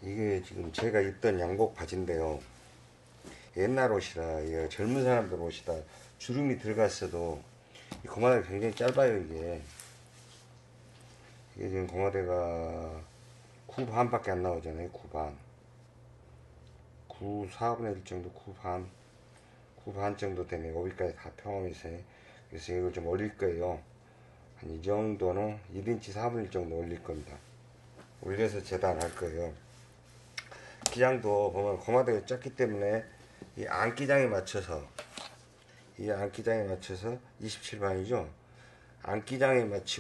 이게 지금 제가 입던 양복 바지인데요. 옛날 옷이라, 이게 젊은 사람들 옷이다. 주름이 들어갔어도 이 고마대가 굉장히 짧아요, 이게. 이게 지금 고마대가 9 반밖에 안 나오잖아요, 9 반. 9, 4분의 1 정도, 9 반. 9 반 정도 되네, 오비까지 다 포함해서. 그래서 이걸 좀 올릴 거예요. 한 이 정도는 1인치 4분의 1 정도 올릴 겁니다. 올려서 재단할 거예요. 기장도 보면 고마대가 작기 때문에 이 안기장에 맞춰서 27반이죠. 안기장에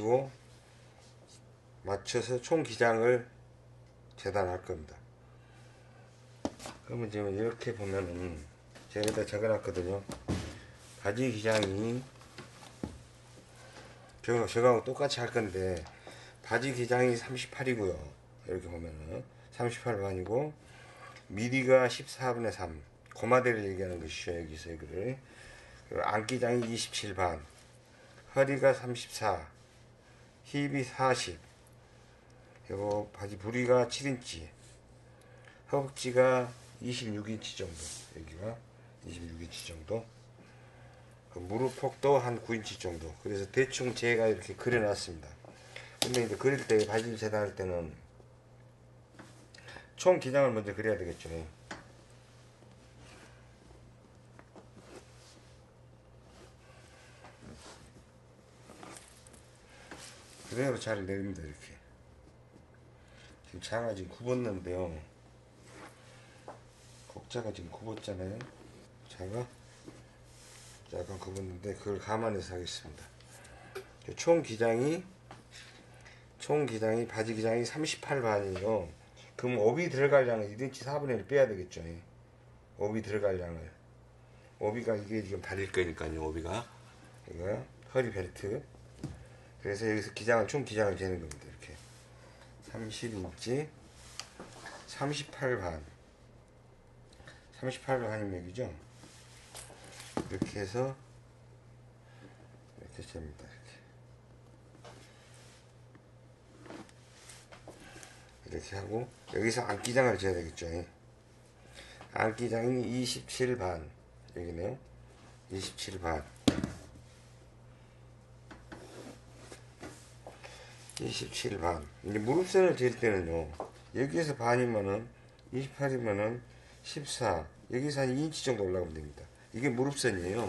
맞춰서 총 기장을 재단할 겁니다. 그러면 지금 이렇게 보면은 제가 여기다 적어놨거든요. 바지 기장이 저거하고 똑같이 할 건데 바지 기장이 38이고요. 이렇게 보면은 38반이고 미디가 14분의 3 고마대를 얘기하는 것이죠. 여기서 이거를. 안기장이 27반, 허리가 34, 힙이 40, 그리고 바지 부리가 7인치, 허벅지가 26인치 정도, 여기가 26인치 정도, 그 무릎 폭도 한 9인치 정도. 그래서 대충 제가 이렇게 그려놨습니다. 근데 이제 그릴 때, 바지를 재단할 때는 총 기장을 먼저 그려야 되겠죠. 그대로 잘 내립니다. 이렇게 지금 자가 지금 굽었는데요. 곡자가 지금 굽었잖아요. 자가 약간 굽었는데 그걸 감안해서 하겠습니다. 총 기장이 바지 기장이 38반이에요. 그럼 오비 들어갈 양을 1인치 4분의 1 빼야 되겠죠. 오비 들어갈 양을. 오비가 이게 지금 달릴 거니까요. 오비가 이거 허리 벨트. 그래서 여기서 총 기장을 재는 겁니다. 이렇게 30인치 38반 38반이면 여기죠. 이렇게 해서 이렇게 잽니다. 이렇게 하고 여기서 안기장을 재야 되겠죠. 안기장이 27반 여기네요. 27반 27반. 이제 무릎선을 잴 때는요, 여기에서 반이면은 28이면은 14, 여기서 한 2인치 정도 올라가면 됩니다. 이게 무릎선이에요.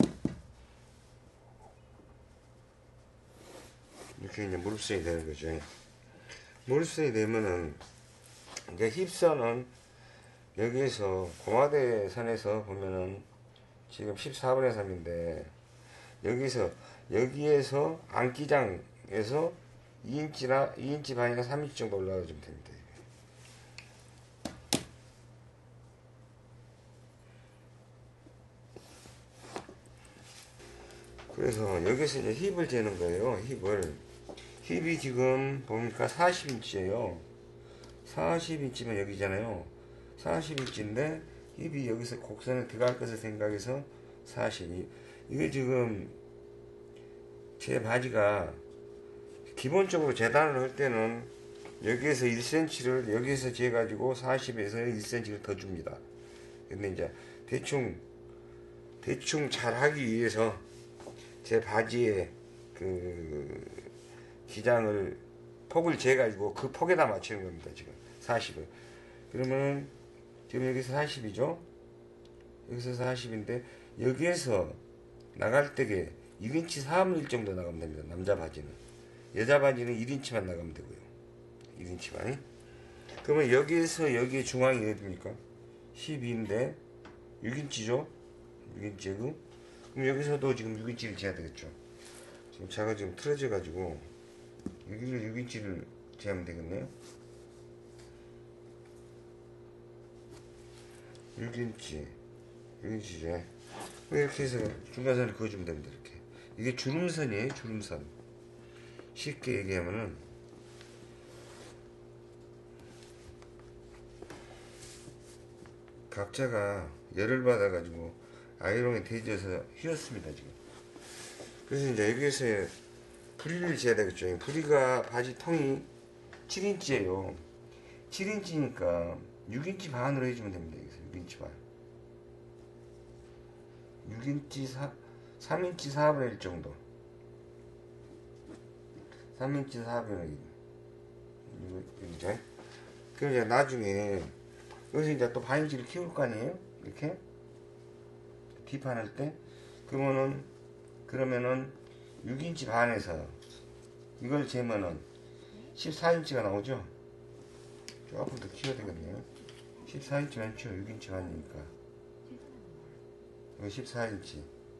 이렇게 이제 무릎선이 되는 거죠. 무릎선이 되면은 이제 힙선은 여기에서 고마대 선에서 보면은 지금 14분의 3인데 여기에서 안기장에서 2인치 반이나 3인치 정도 올라가주면 됩니다. 그래서 여기서 이제 힙을 재는 거예요. 힙이 지금 보니까 40인치예요. 40인치면 여기잖아요. 40인치인데 힙이 여기서 곡선에 들어갈 것을 생각해서 40. 이게 지금 제 바지가 기본적으로 재단을 할 때는 여기에서 1cm를 여기에서 재가지고 40에서 1cm를 더 줍니다. 근데 이제 대충 잘 하기 위해서 제 바지에 그 기장을 폭을 재가지고 그 폭에다 맞추는 겁니다. 지금 40을. 그러면 지금 여기서 40이죠. 여기서 40인데 여기에서 나갈 때게 1인치 4분의 1 정도 나가면 됩니다. 남자 바지는. 여자 바지는 1인치만 나가면 되고요. 1인치만. 그러면 여기에서 여기에 중앙이 어디입니까? 12인데 6인치죠? 6인치고. 그럼 여기서도 지금 6인치를 재야 되겠죠. 지금 차가 지금 틀어져 가지고 여기를 6인치를 재면 되겠네요. 6인치죠. 이렇게 해서 중간선을 그어주면 됩니다. 이렇게. 이게 주름선이에요. 주름선. 쉽게 얘기하면은 각자가 열을 받아가지고 아이롱에 대지어서 휘었습니다. 지금. 그래서 이제 여기에서 부리를 재야 되겠죠. 부리가 바지 통이 7인치예요. 7인치니까 6인치 반으로 해주면 됩니다. 여기서 6인치 반. 6인치 3인치 4분의 1 정도. 3인치 4분의 1. 이죠. 그럼 이제 나중에, 여기서 이제 또 반인치를 키울 거 아니에요? 이렇게. 뒷판 할 때. 그러면은 6인치 반에서 이걸 재면은 14인치가 나오죠? 조금 더 키워야 되겠네요. 14인치 많죠? 6인치 반이니까. 이거 14인치.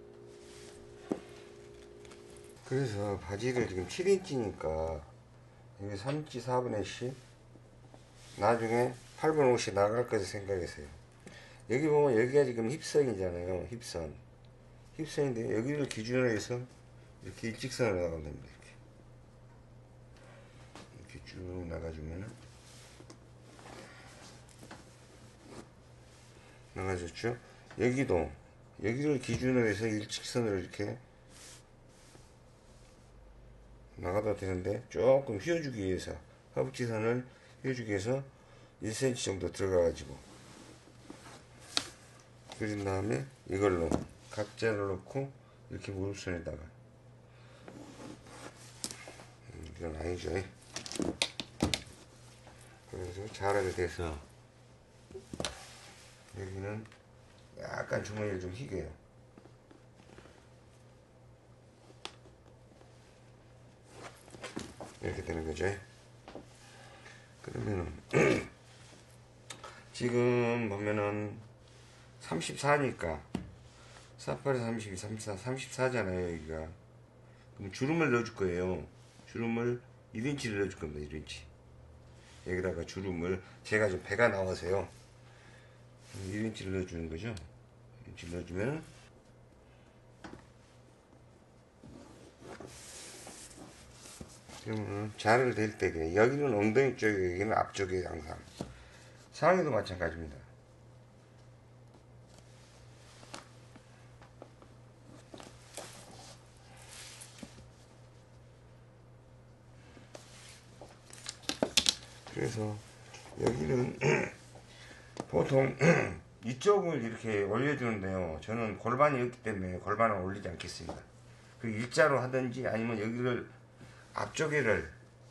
그래서 바지를 지금 7인치니까 여기 3인치 4분의 10 나중에 8분의 50 나갈 것을 생각했어요. 여기 보면 여기가 지금 힙선이잖아요. 힙선인데 여기를 기준으로 해서 이렇게 일직선으로 나가면 됩니다. 이렇게 쭉 나가주면은 나가졌죠. 여기를 기준으로 해서 일직선으로 이렇게 나가도 되는데 조금 휘어주기 위해서 허벅지선을 휘어주기 위해서 1cm 정도 들어가 가지고 그린 다음에 이걸로 각자를 놓고 이렇게 무릎선에다가 이건 아니죠. 그래서 자르게 돼서 여기는 약간 주머니를 좀 휘게요. 이렇게 되는 거죠. 그러면은 지금 보면은 34니까 48에 32, 34, 34잖아요 여기가. 그럼 주름을 넣어줄 거예요. 주름을 1인치를 넣어줄 겁니다. 1인치. 여기다가 주름을 제가 좀 배가 나와서요 1인치를 넣어주는 거죠. 1인치를 넣어주면 그러면 자를 댈 때 여기는 엉덩이 쪽이고 여기는 앞쪽이에요. 항상 상의도 마찬가지입니다. 그래서 여기는 보통 이쪽을 이렇게 올려주는데요. 저는 골반이 없기 때문에 골반을 올리지 않겠습니다. 그 일자로 하든지 아니면 여기를 앞쪽에를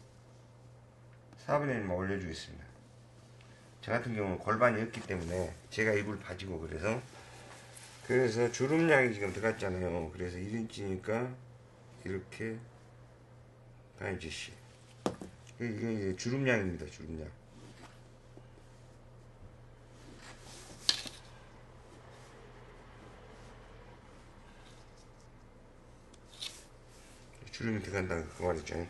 4분의 1만 올려주겠습니다. 저 같은 경우는 골반이 없기 때문에 제가 입을 바지고 그래서 주름량이 지금 들어갔잖아요. 그래서 1인치니까 이렇게 반인치씩. 이게 주름량입니다. 주름량. 주름이 들어간다 그 말이죠.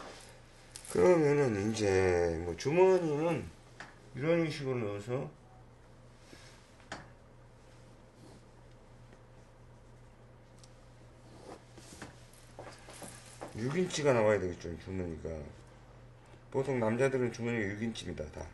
그러면은 이제 뭐 주머니는 이런 식으로 넣어서 (6인치가) 나와야 되겠죠. 주머니가 보통 남자들은 주머니가 6인치입니다 다.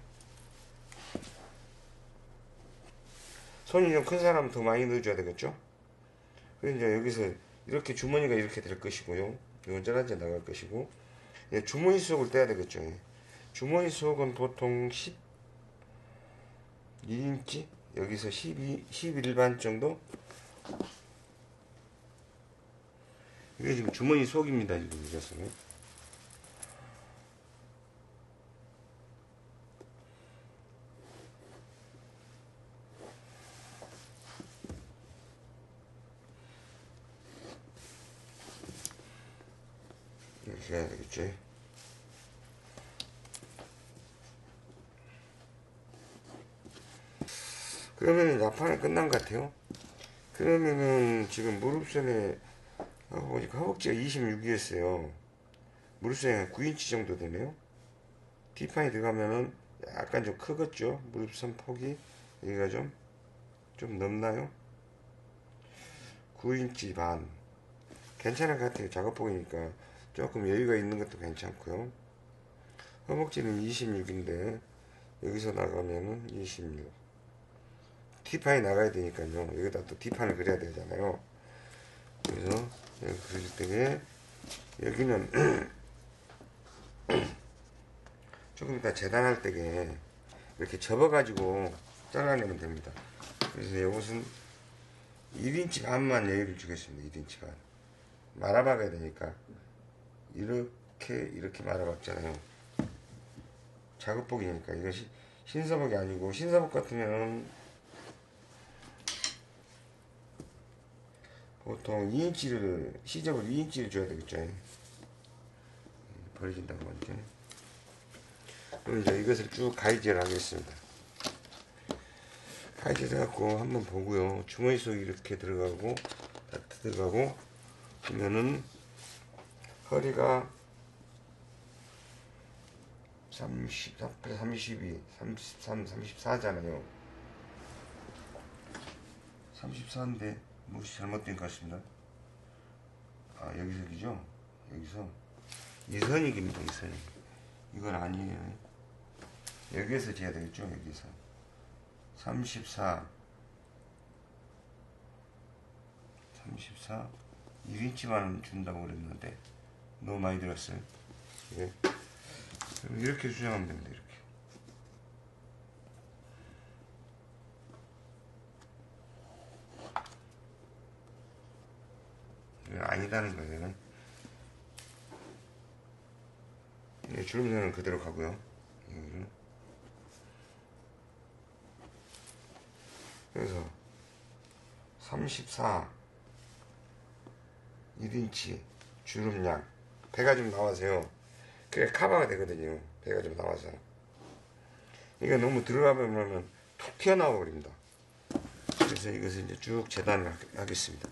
손이 좀 큰 사람은 더 많이 넣어줘야 되겠죠. 그래서 이제 여기서 이렇게 주머니가 이렇게 될 것이고요. 이건 짜라지 나갈 것이고, 예, 주머니 속을 떼야 되겠죠. 예. 주머니 속은 보통 12인치, 여기서 11반 정도. 이게 지금 주머니 속입니다. 지금 이것은. 이렇게 해야 되겠죠. 그러면은 야판이 끝난 것 같아요. 그러면은 지금 무릎선에 보니까 허벅지가 26이었어요. 무릎선이 9인치 정도 되네요. 뒷판이 들어가면은 약간 좀 크겠죠. 무릎선 폭이 여기가 좀 넓나요? 9인치 반 괜찮은 것 같아요. 작업복이니까 조금 여유가 있는 것도 괜찮고요. 허벅지는 26인데 여기서 나가면은 26. 뒷판이 나가야 되니까요. 여기다 또 뒷판을 그려야 되잖아요. 그래서 여기 그릴 때에 여기는 조금 이따 재단할 때게 이렇게 접어가지고 잘라내면 됩니다. 그래서 이것은 1인치 반만 여유를 주겠습니다. 1인치 반. 말아박아야 되니까 이렇게 말아박잖아요. 작업복이니까. 이것이 신사복이 아니고, 신사복 같으면 보통 2인치를 시접을 2인치를 줘야 되겠죠. 버려진다고 먼저. 그럼 이제 이것을 쭉 가위질을 하겠습니다. 가위질 해갖고 한번 보고요. 주머니 속에 이렇게 들어가고 딱 들어가고 보면은 허리가 32, 33, 34잖아요. 34인데 무엇이 잘못된 것 같습니다. 아, 여기서죠? 여기서 이 선이 깁니다. 이 선이. 이건 아니에요. 여기에서 재야 되겠죠? 여기서 34 1인치만 준다고 그랬는데 너무 많이 들었어요. 예. 이렇게 수정하면 됩니다. 이렇게 아니다는 거예요. 예, 주름선은 그대로 가고요. 그래서 34 1인치 주름량 배가 좀 나와서요. 그래 커버가 되거든요. 배가 좀 나와서. 이거 너무 들어가 보면 툭 튀어나와 버립니다. 그래서 이것을 이제 쭉 재단을 하겠습니다.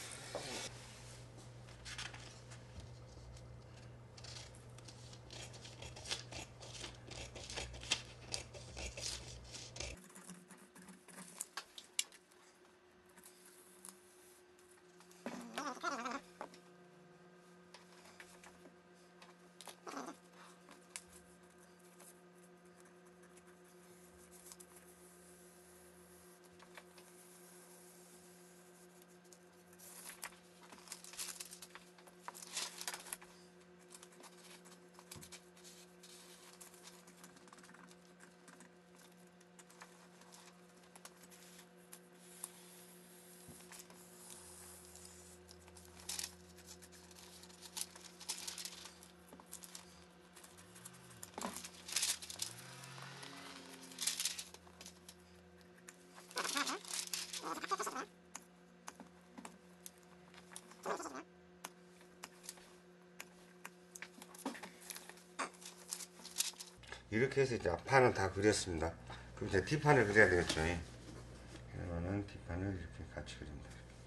이렇게 해서 이제 앞판은 다 그렸습니다. 그럼 이제 뒷판을 그려야 되겠죠. 그러면은 뒷판을 이렇게 같이 그립니다.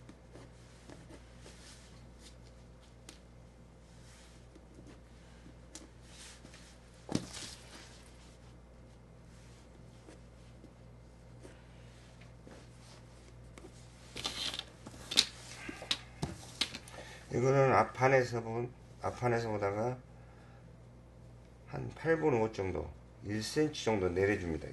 이거는 앞판에서 보다가 한 8분의 5 정도, 1cm 정도 내려줍니다.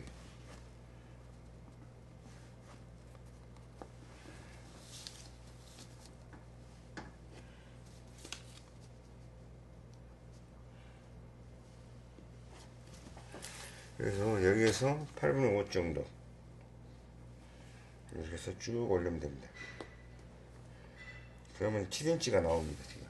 그래서 여기에서 8분의 5 정도 이렇게 해서 쭉 올리면 됩니다. 그러면 7인치가 나옵니다. 지금.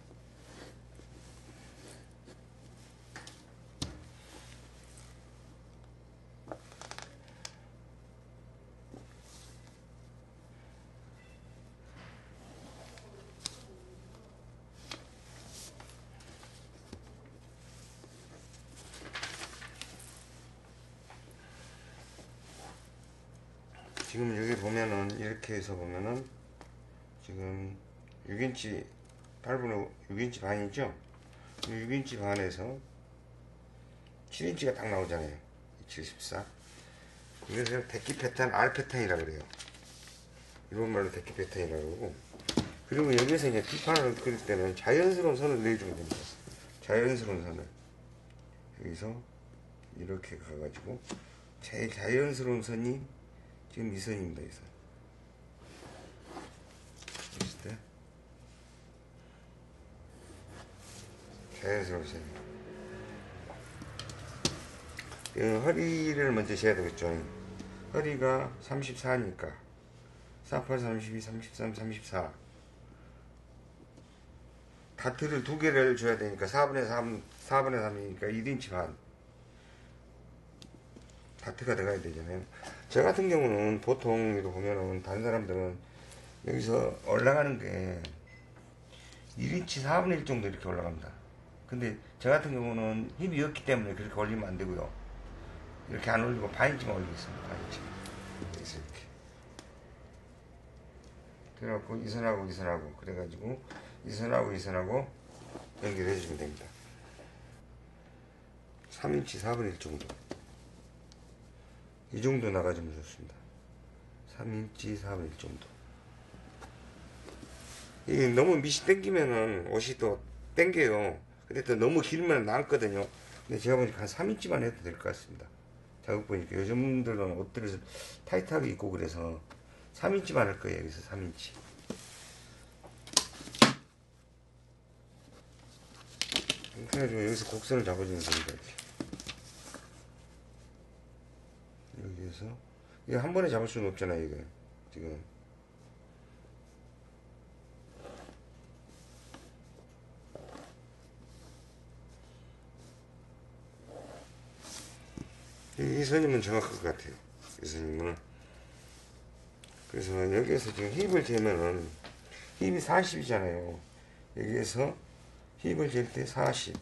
지금 여기 보면은 이렇게 해서 보면은 지금 6인치 8분의 6인치 반이죠. 6인치 반에서 7인치가 딱 나오잖아요. 74. 이것을 데키 패턴 R 패턴이라고 그래요. 일본말로 데키 패턴이라고 그러고. 그리고 여기서 이제 뒷판을 그릴 때는 자연스러운 선을 내주면 됩니다. 자연스러운 선을 여기서 이렇게 가가지고 제일 자연스러운 선이 지금 이 선입니다. 이 선. 보실 때 자연스러운 선. 허리를 먼저 재야 되겠죠. 허리가 34니까 48, 32, 33, 34. 다트를 두 개를 줘야 되니까 4분의 3, 4분의 3이니까 1인치 반. 다트가 들어가야 되잖아요. 저 같은 경우는 보통 이거 보면은 다른 사람들은 여기서 올라가는 게 1인치 4분의 1 정도 이렇게 올라갑니다. 근데 저 같은 경우는 힘이 없기 때문에 그렇게 올리면 안 되고요. 이렇게 안 올리고 반인치만 올리겠습니다. 반인치. 그래서 이렇게. 그래갖고 이 선하고 이 선하고 그래가지고 이 선하고 이 선하고 연결해 주시면 됩니다. 3인치 4분의 1 정도. 이 정도 나가주면 좋습니다. 3인치 4분의 1 정도. 이게 너무 밑이 당기면은 옷이 또 당겨요. 근데 또 너무 길면 남거든요. 근데 제가 보니까 한 3인치만 해도 될 것 같습니다. 자국 보니까 요즘들은 옷들을 타이트하게 입고 그래서 3인치만 할 거예요. 여기서 3인치. 그래가지고 여기서 곡선을 잡아주면 됩니다. 이렇게. 여기에서 이거 한 번에 잡을 수는 없잖아요. 이거 지금. 이 선이면 정확할 것 같아요. 이 선이면. 그래서 여기에서 지금 힙을 재면은 힙이 40이잖아요. 여기에서 힙을 잴 때 40.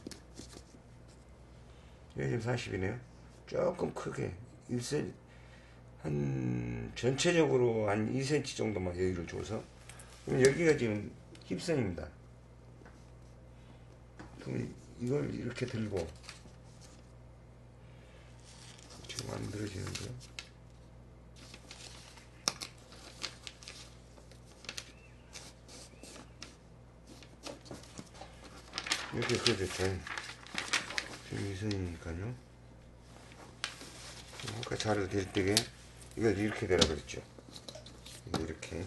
여기 지금 40이네요. 조금 크게 1cm 한 전체적으로 한 2cm 정도만 여기를 줘서 그럼 여기가 지금 힙선입니다. 그럼 이걸 이렇게 들고 지금 만들어지는데요. 이렇게 그려졌죠. 지금 이 선이니까요. 아까 자를 댈 때에 이걸 이렇게 대라 그랬죠. 이렇게.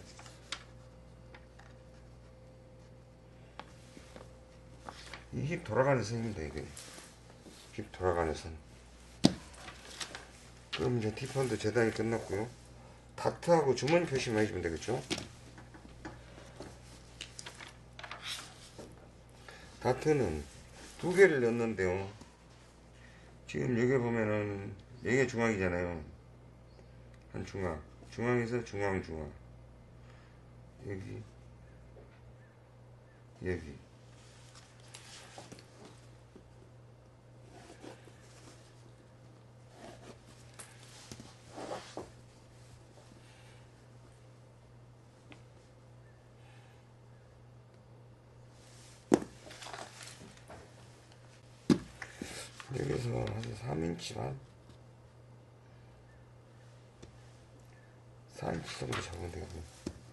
이 힙 돌아가는 선입니다. 이게 힙 돌아가는 선. 그럼 이제 티펀드 재단이 끝났고요. 다트하고 주머니 표시만 해주면 되겠죠. 다트는 두 개를 넣는데요. 지금 여기 보면은 여기가 중앙이잖아요. 한 중앙, 중앙에서 중앙, 여기, 여기. 여기서 한 3인치 반? 4인치 정도 잡으면 되겠네.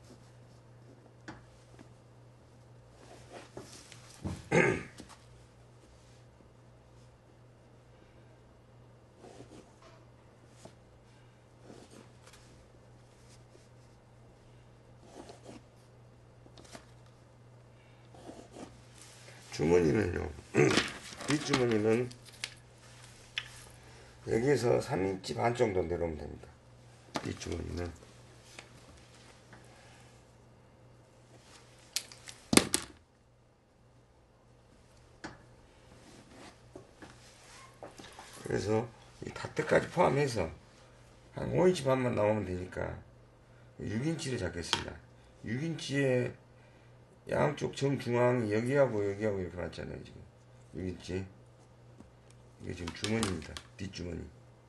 주머니는요, 뒷주머니는 여기에서 3인치 반 정도 내려오면 됩니다. 뒷주머니는. 그래서 이 다트까지 포함해서 한 5인치 반만 나오면 되니까 6인치를 잡겠습니다. 6인치에 양쪽 정중앙이 여기하고 여기하고 이렇게 맞잖아요. 지금 6인치. 이게 지금 주머니입니다. 뒷주머니.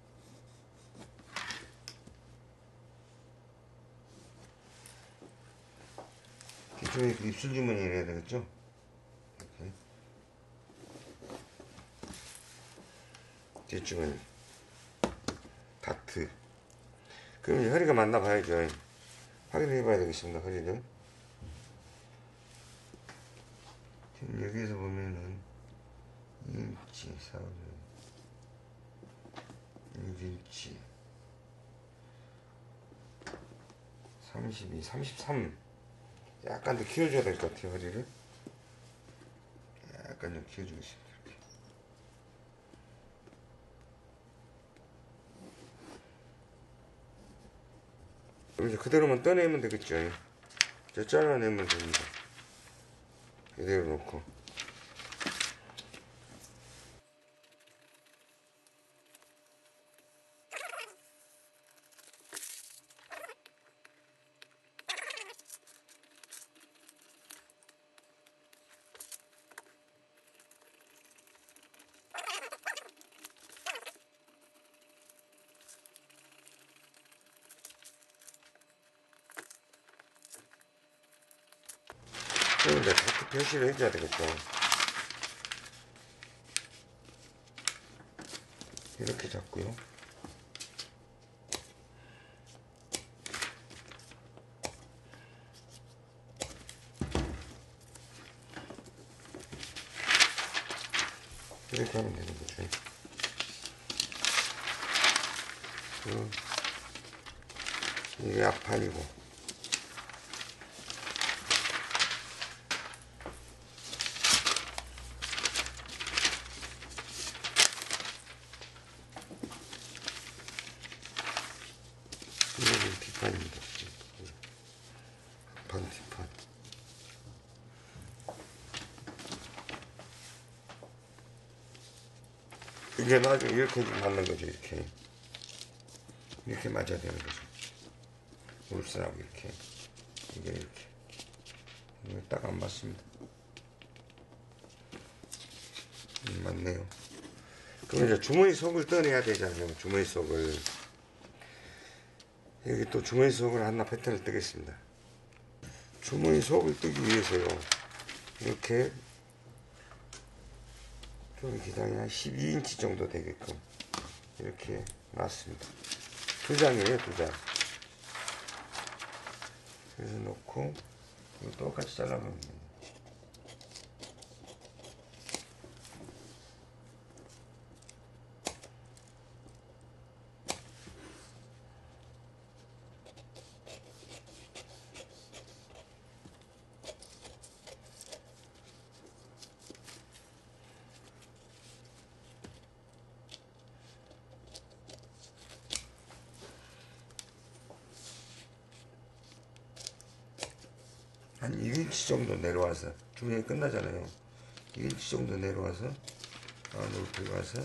뒷주머니 그 입술 주머니를 해야 되겠죠? 이렇게. 뒷주머니. 다트. 그럼 이제 허리가 맞나 봐야죠. 확인해 봐야 되겠습니다. 허리를. 지금 여기에서 보면은 2인치, 6인치, 32, 33. 약간 더 키워줘야 될 것 같아요, 허리를. 약간 좀 키워주겠습니다. 이렇게. 그럼 이제 그대로만 떠내면 되겠죠. 저 잘라내면 됩니다. 이대로 놓고. 그럼 이제 다트 표시를 해줘야 되겠죠. 이렇게 잡고요. 이렇게 하면 되는 거죠. 이게 앞판이고, 이게 뒷판입니다. 판, 뒷판. 이게 나중에 이렇게 맞는 거죠. 이렇게 맞아야 되는 거죠. 울산하고 이렇게. 이게 이렇게. 이게 딱 안 맞습니다. 맞네요. 그럼 이제 주머니 속을 떠내야 되잖아요. 주머니 속을. 여기 또 주머니 속을 하나 패턴을 뜨겠습니다. 주머니 속을 뜨기 위해서요. 이렇게 좀 기장이 한 12인치 정도 되게끔 이렇게 놨습니다. 두 장이에요, 두 장. 그래서 놓고 이거 똑같이 잘라놓으면 됩니다. 한 1인치 정도 내려와서 주머니 끝나잖아요. 1인치 정도 내려와서 안으로 들어가서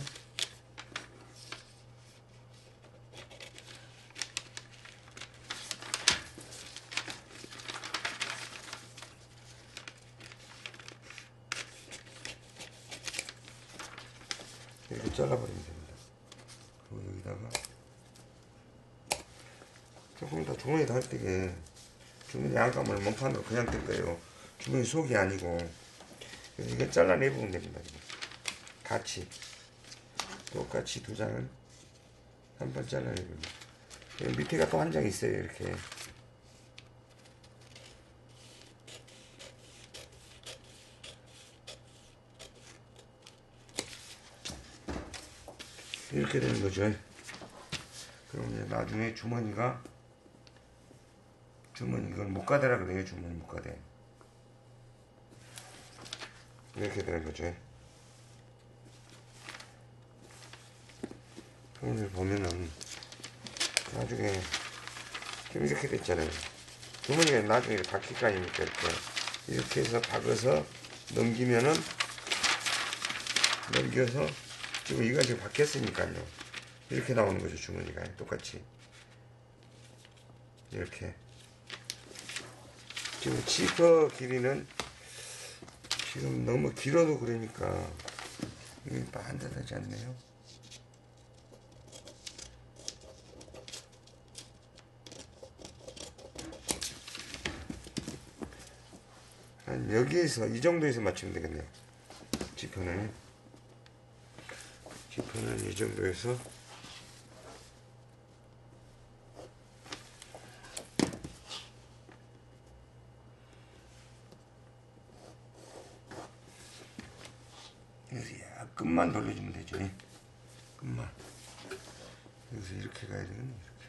이렇게 잘라버리면 됩니다. 그리고 여기다가 조금 더 주머니 닿을 때게 주머니 안감을 몸판으로 그냥 뜰 거예요. 주머니 속이 아니고. 그래서 이거 잘라내보면 됩니다. 같이 똑같이 두 장을 한 번 잘라내봅니다. 밑에가 또 한 장 있어요. 이렇게 이렇게 되는 거죠. 그럼 이제 나중에 주머니가 이걸 목가대라 그래요. 주머니 목가대. 이렇게 되는 거죠. 그럼 보면은 나중에 지금 이렇게 됐잖아요. 주머니가 나중에 바뀔 거 아닙니까? 이렇게 해서 박아서 넘기면은 넘겨서 지금 이거 지금 바뀌었으니까요. 이렇게 나오는 거죠. 주머니가 똑같이 이렇게. 지금 지퍼 길이는 지금 너무 길어도 그러니까 이게 반듯하지 않네요. 한 여기에서 이 정도에서 맞추면 되겠네요. 지퍼는 이 정도에서 끝만 돌려주면 되죠. 끝만. 여기서 이렇게 가야 되겠네. 이렇게.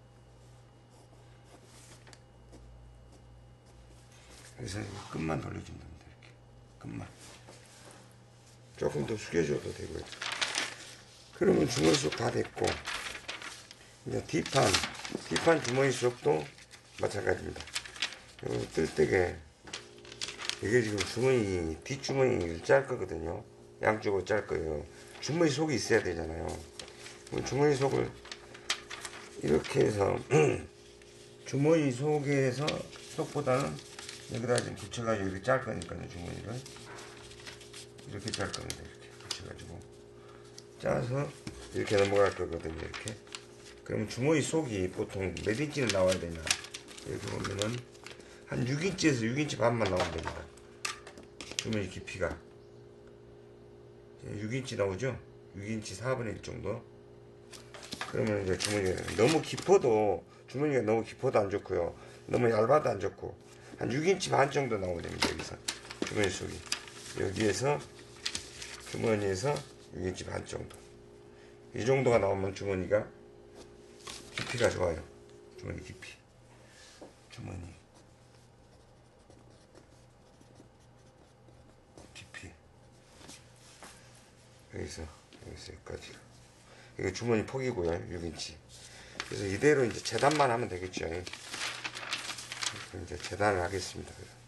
그래서 끝만 돌려주면 됩니다. 이렇게. 끝만. 조금 더 숙여줘도 되고요. 그러면 중간속 다 됐고, 이제 뒷판 뒷판 주머니 속도 마찬가지입니다. 요 뜰때게 이게 지금 주머니 뒷주머니를 짤 거거든요. 양쪽으로 짤 거예요. 주머니 속이 있어야 되잖아요. 주머니 속을 이렇게 해서 주머니 속에서 속보다는 여기다 좀 붙여가지고 이렇게 짤 거니까요. 주머니를 이렇게 짤 겁니다. 이렇게 붙여가지고 짜서 이렇게 넘어갈 거거든요. 이렇게. 그럼 주머니 속이 보통 몇 인치는 나와야 되냐? 이렇게 보면은 한 6인치에서 6인치 반만 나오면 됩니다. 주머니 깊이가 6인치 나오죠? 6인치 4분의 1 정도. 그러면 이제 주머니가 너무 깊어도 주머니가 너무 깊어도 안 좋고요. 너무 얇아도 안 좋고 한 6인치 반 정도 나오면 됩니다. 여기서 주머니 속이 여기에서 주머니에서 6인치 반 정도. 이 정도가 나오면 주머니가 깊이가 좋아요. 주머니 깊이. 주머니 깊이. 여기서 여기까지. 이게 주머니 폭이고요. 6인치. 그래서 이대로 이제 재단만 하면 되겠죠. 이제 재단을 하겠습니다.